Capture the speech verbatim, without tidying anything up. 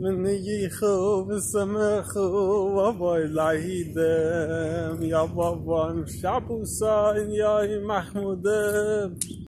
مني خوب سمخ وابا العيدم يا بابا شعب وصاين يا محمود